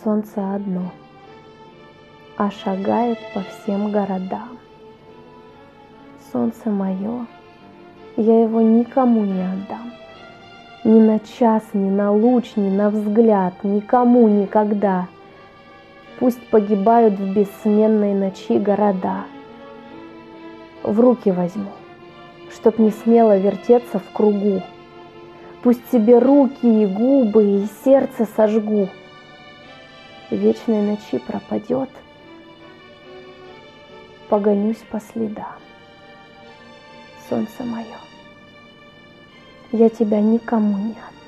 солнце одно, а шагает по всем городам. Солнце мое, я его никому не отдам. Ни на час, ни на луч, ни на взгляд, никому никогда. Пусть погибают в бессменной ночи города. В руки возьму, чтоб не смело вертеться в кругу. Пусть себе руки и губы и сердце сожгу. Вечной ночи пропадет, погонюсь по следам. Солнце мое, я тебя никому не отдам.